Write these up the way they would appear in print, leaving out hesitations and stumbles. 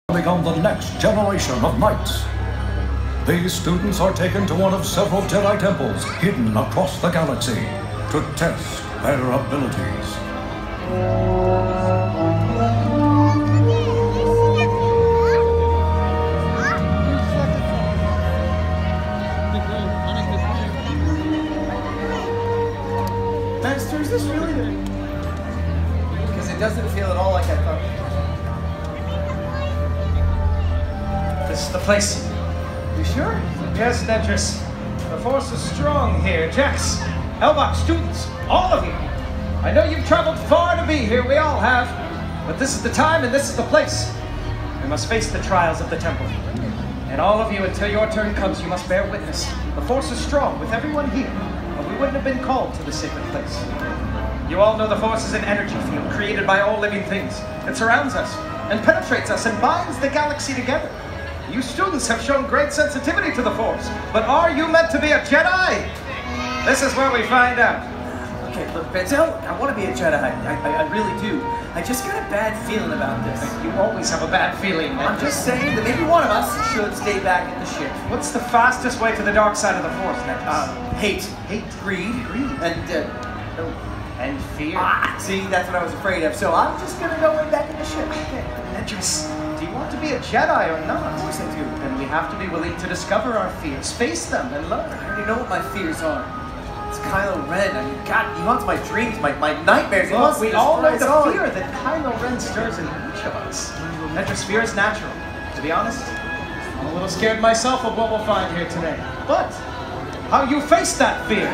Become the next generation of knights. These students are taken to one of several Jedi temples hidden across the galaxy to test their abilities. Master, is this really good? Because it doesn't feel at all like I thought. This is the place. You sure? Yes, Netris. The force is strong here. Jax, Elbach, students, all of you. I know you've traveled far to be here, we all have. But this is the time and this is the place. We must face the trials of the temple. And all of you, until your turn comes, you must bear witness. The force is strong with everyone here, or we wouldn't have been called to the sacred place. You all know the force is an energy field created by all living things. It surrounds us and penetrates us and binds the galaxy together. You students have shown great sensitivity to the Force, but are you meant to be a Jedi? This is where we find out. Okay, look, Benzel, I want to be a Jedi. I really do. I just got a bad feeling about this. You always have a bad feeling, man. I'm just saying that maybe one of us should stay back in the ship. What's the fastest way to the dark side of the Force, Netris? Hate. Greed. And fear. See, that's what I was afraid of. So I'm just going to go way back in the ship. Okay. Netris, do you want to be a Jedi or not? Of course I do. Then we have to be willing to discover our fears, face them, and learn. I already know what my fears are. It's Kylo Ren. I mean, God, he haunts my dreams, my nightmares. Look, we all know the fear that Kylo Ren stirs in each of us. Netris, fear is natural. To be honest, I'm a little scared myself of what we'll find here today. But how you face that fear?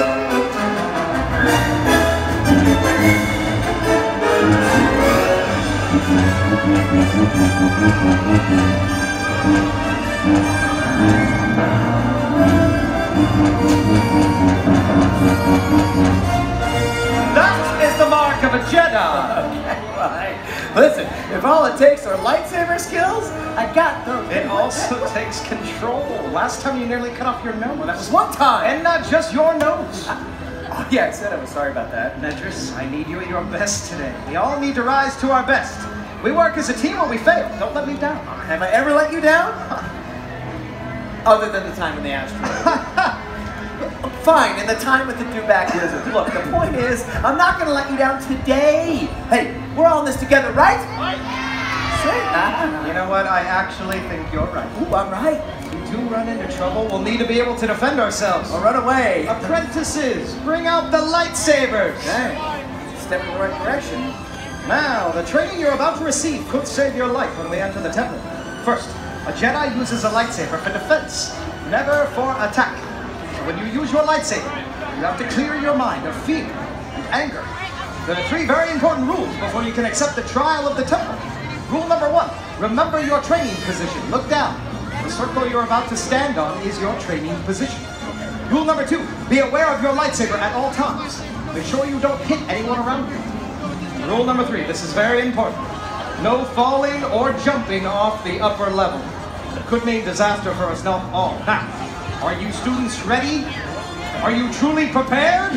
That is the mark of a Jedi. Okay, right. Listen, if all it takes are lightsaber skills, I got those. It also takes control. Last time you nearly cut off your nose. Well, that was one time. And not just your nose. Oh, yeah, I said I was sorry about that. Netris, I need you at your best today. We all need to rise to our best. We work as a team or we fail. Don't let me down. Have I ever let you down? Other than the time in the asteroid. Fine, and the time with the Dewback Lizard. Look, the point is, I'm not going to let you down today. Hey, we're all in this together, right? You know what? I actually think you're right. Ooh, I'm right. If we do run into trouble, we'll need to be able to defend ourselves. Or run away. Apprentices, bring out the lightsabers. Okay, step in the right direction. Now, the training you're about to receive could save your life when we enter the temple. First, a Jedi uses a lightsaber for defense, never for attack. So when you use your lightsaber, you have to clear your mind of fear and anger. There are 3 very important rules before you can accept the trial of the temple. Rule number 1, remember your training position. Look down. The circle you're about to stand on is your training position. Rule number 2, be aware of your lightsaber at all times. Make sure you don't hit anyone around you. Rule number 3, this is very important. No falling or jumping off the upper level. It could mean disaster for us all. Now, are you students ready? Are you truly prepared?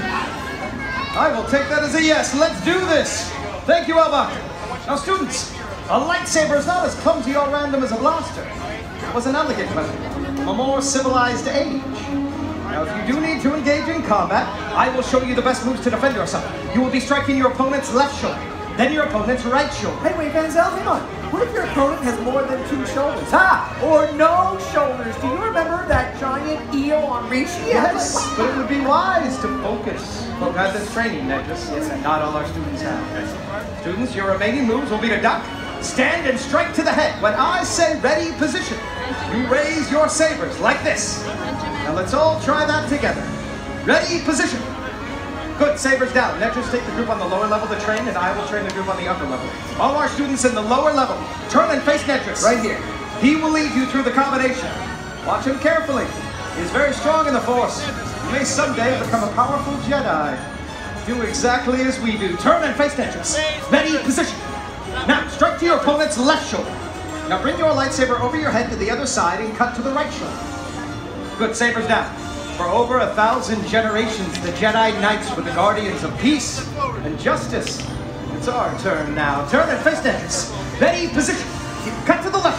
I will take that as a yes. Let's do this. Thank you, Elbach. Now, students, a lightsaber is not as clumsy or random as a blaster. It was an elegant weapon from a more civilized age. Now, if you do need to engage in combat, I will show you the best moves to defend yourself. You will be striking your opponent's left shoulder, then your opponent's right shoulder. Hey, wait, Benzel, hang on. What if your opponent has more than 2 shoulders? Or no shoulders? Do you remember that giant eel on Rishi? Yes, but it would be wise to focus. Folk have this training, Netris. Yes, and not all our students have. Students, your remaining moves will be to duck, stand, and strike to the head. When I say ready, position, you raise your sabers like this. Now let's all try that together. Ready, position. Good, sabers down. Netris, take the group on the lower level to train, and I will train the group on the upper level. All our students in the lower level, turn and face Netris. Right here. He will lead you through the combination. Watch him carefully. He is very strong in the Force. You may someday become a powerful Jedi. Do exactly as we do. Turn and face Netris. Ready, position. Now, strike to your opponent's left shoulder. Now bring your lightsaber over your head to the other side and cut to the right shoulder. Good, sabers down. For over 1,000 generations, the Jedi Knights were the guardians of peace and justice. It's our turn now. Turn and face Netris. Ready, position. Cut to the left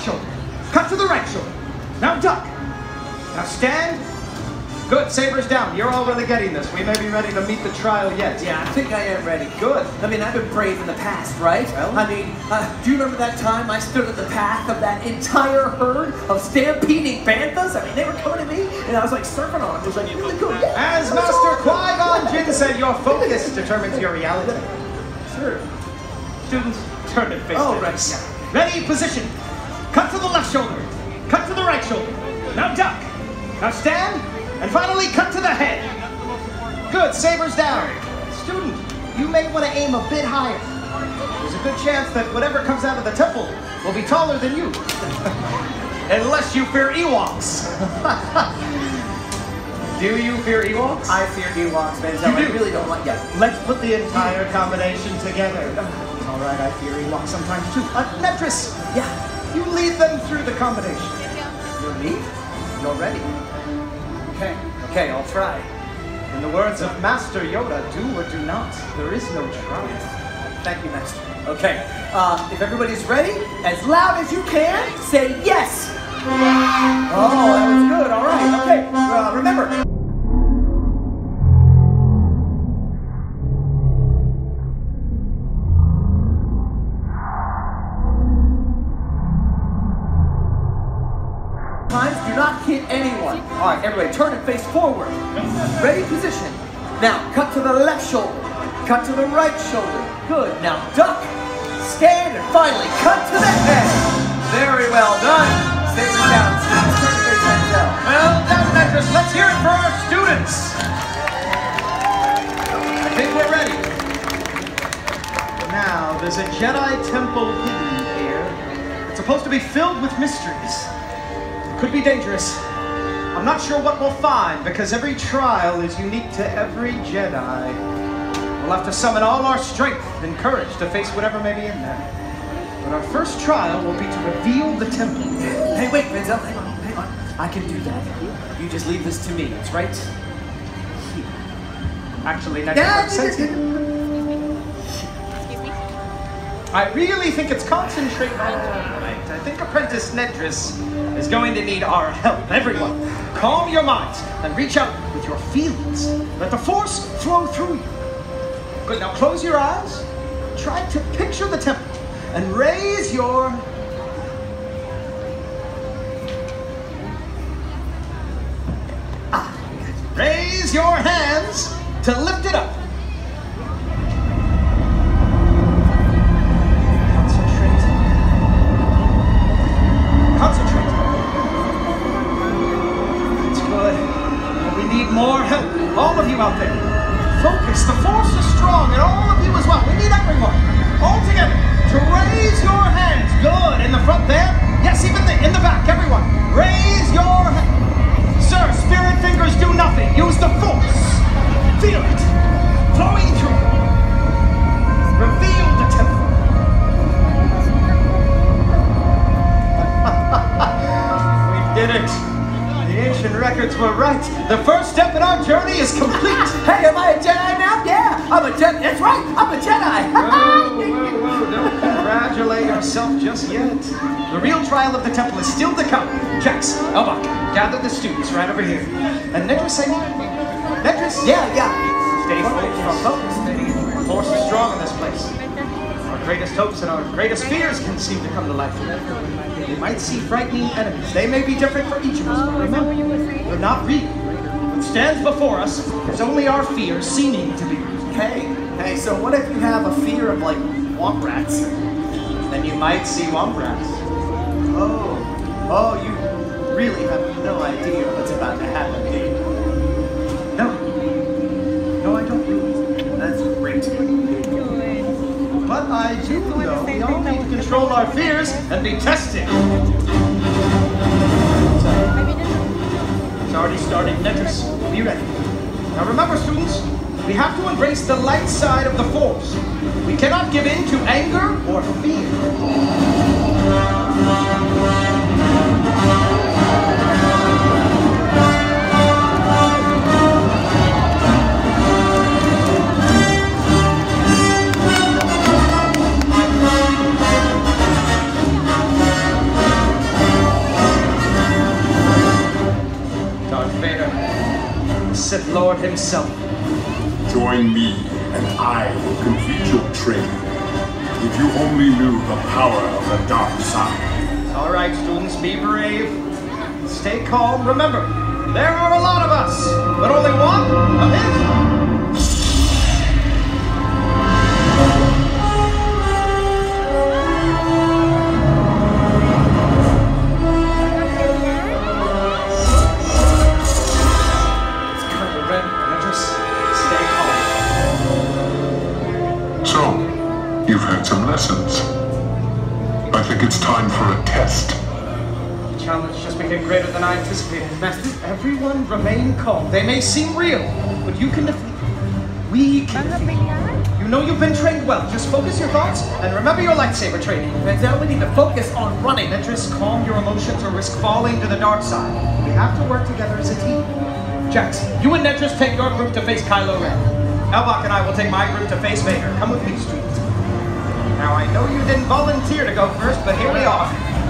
the right shoulder. Now duck. Now stand. Good, sabers down. You're all really getting this. We may be ready to meet the trial yet. Yeah, I think I am ready. Good. I mean, I've been brave in the past, right? Well? I mean, do you remember that time I stood in the path of that entire herd of stampeding banthas? I mean, they were coming at me, and I was like surfing on them. It was like really good. Yeah, As Master Qui-Gon Jinn said, your focus determines your reality. Sure. Students, turn and face Oh, it. right, yeah. Ready, position. Cut to the left shoulder. Cut to the right shoulder. Now duck. Now stand. And finally, cut to the head. Good, sabers down. Student, you may want to aim a bit higher. There's a good chance that whatever comes out of the temple will be taller than you. Unless you fear Ewoks. Do you fear Ewoks? I fear Ewoks, man. You I do? really don't like. Yeah. Let's put the entire combination together. All right, I fear Ewoks sometimes too. Netris, Yeah. you lead them through the combination. You're me? You're ready. Okay, I'll try. In the words of Master Yoda, do or do not. There is no try. Thank you, Master. Okay, if everybody's ready, as loud as you can, say yes. Oh, that was good. All right. Okay. Remember. Times do not hit anyone. All right, everybody, turn and face forward. Ready, position. Now, cut to the left shoulder. Cut to the right shoulder. Good. Now, duck, stand, and finally, cut to the head. Very well done. Stay down. Turn and face Denzel. Well done, Netris. Let's hear it for our students. I think we're ready. Now, there's a Jedi temple hidden here. It's supposed to be filled with mysteries. Could be dangerous. I'm not sure what we'll find because every trial is unique to every Jedi. We'll have to summon all our strength and courage to face whatever may be in there. But our first trial will be to reveal the temple. Hey, wait, Denzel. Hang on. I can do that. You just leave this to me. It's right here. Actually, Netris, I really think it's concentrate right. I think Apprentice Netris is going to need our help. Everyone, calm your minds and reach out with your feelings. Let the Force flow through you. Good, now close your eyes. Try to picture the temple and raise your... Raise your hands to lift it up. Concentrate. That's good. But we need more help. All of you out there. Focus. The Force is strong, and all of you as well. We need everyone. All together. To raise your hands. Good. In the front there. Yes, even in the back. Everyone. Raise your hands. Sir, spirit fingers do nothing. Use the Force. Feel it. Flowing through. Reveal the temple. Did it. The ancient records were right. The first step in our journey is complete. Hey, am I a Jedi now? Yeah, I'm a Jedi. That's right, I'm a Jedi. Whoa, don't congratulate yourself just yet. The real trial of the temple is still to come. Jax, Elbach, gather the students right over here. And Netris, Netris? Yeah. Stay focused. The Force is strong in this place. Our greatest hopes and our greatest fears can seem to come to life. We might see frightening enemies. They may be different for each of us, but remember, they're not real. What stands before us is only our fears seeming to be real. Hey, so what if you have a fear of, like, womp rats? Then you might see womp rats. Oh, you really have no idea what's about to happen, do you? No, I don't really. That's great. But I do know we all need to control our fears and be tested. It's already started. Netris, be ready. Now remember, students, we have to embrace the light side of the Force. We cannot give in to anger or fear. Sith Lord himself. Join me, and I will complete your training. If you only knew the power of the dark side. All right, students, be brave. Stay calm. Remember, there are a lot of us, but only one of him. So, you've had some lessons. I think it's time for a test. The challenge just became greater than I anticipated. Master, everyone remain calm. They may seem real, but you can defeat them. We can defeat them. You know you've been trained well. Just focus your thoughts and remember your lightsaber training. Denzel, we need to focus on running. Netris, calm your emotions or risk falling to the dark side. We have to work together as a team. Jax, you and Netris take your group to face Kylo Ren. Elbach and I will take my group to face Vader. Come with me, students. Now, I know you didn't volunteer to go first, but here we are.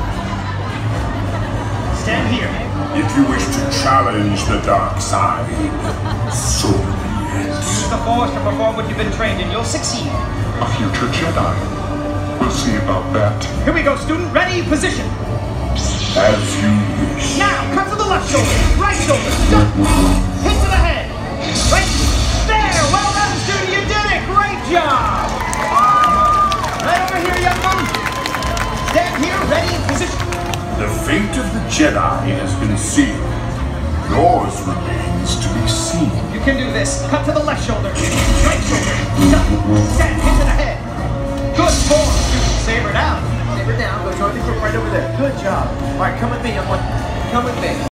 Stand here. If you wish to challenge the dark side, so be it. Use the Force to perform what you've been trained in. You'll succeed. A future Jedi. We'll see about that. Here we go, student. Ready, position. As you wish. Now, cut to the left shoulder, right shoulder, jump. Hit to the head. Right there. Well done, student. You did it. Great job. Right over here, young one. Stand here, ready, position. The fate of the Jedi has been sealed. Yours remains to be seen. You can do this. Cut to the left shoulder, right shoulder, jump. Stand, hit to the head. Good form, student. Saber down. Saber down. Go join the group right over there. Good job. All right, come with me, young one. Come with me.